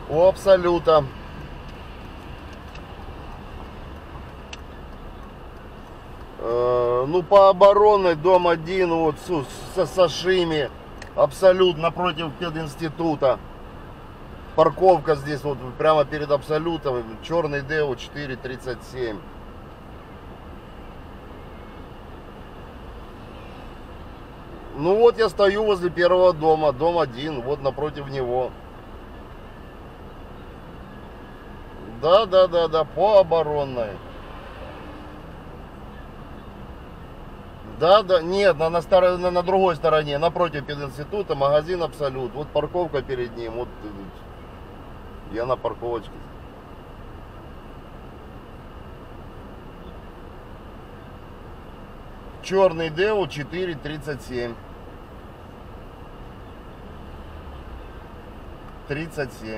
У Абсолюта. Ну, по оборонной, дом 1, вот со Сашими. Абсолют напротив пединститута. Парковка здесь вот прямо перед Абсолютом. Черный Део 437. Ну вот я стою возле первого дома, дом 1, вот напротив него. Да, по оборонной. Да, нет, на другой стороне, напротив пединститута, магазин Абсолют. Вот парковка перед ним, вот я на парковочке. Черный Део 437. 37.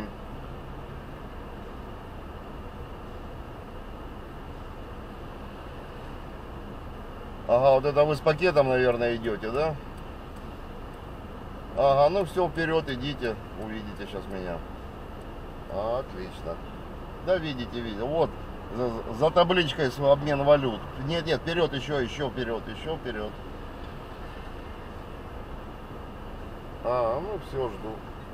Ага, вот это вы с пакетом, наверное, идете, да? Ага, ну все, вперед идите, увидите сейчас меня. Отлично. Да, видите, вот за табличкой обмен валют. Нет, вперед, еще вперед, еще вперед. Ну все, жду.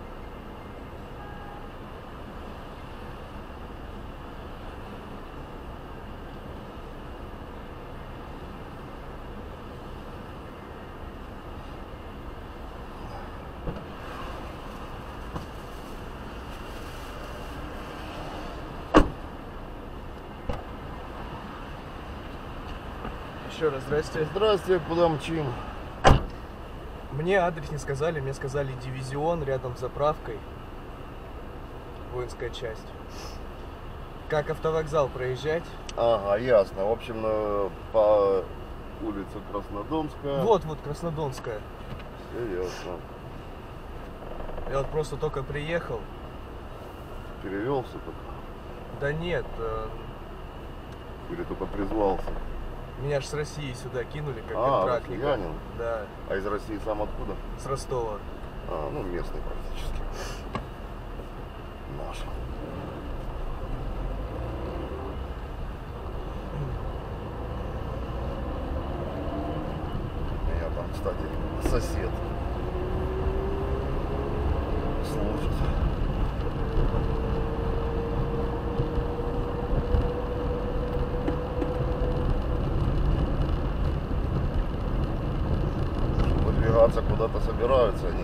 Еще раз здрасте. Здрасте, куда мчим? Мне адрес не сказали, мне сказали дивизион рядом с заправкой. Воинская часть. Как автовокзал проезжать? Ага, ясно. В общем, по улице Краснодонская. Вот, Краснодонская. Все ясно. Я вот просто только приехал. Перевелся только? Да нет. Или только призвался? Меня ж с России сюда кинули как контрактника. Россиянин? Да. А из России сам откуда? С Ростова. Ну местный практически. Наш. У меня там, кстати, сосед служит. Выдвигаться куда-то собираются они.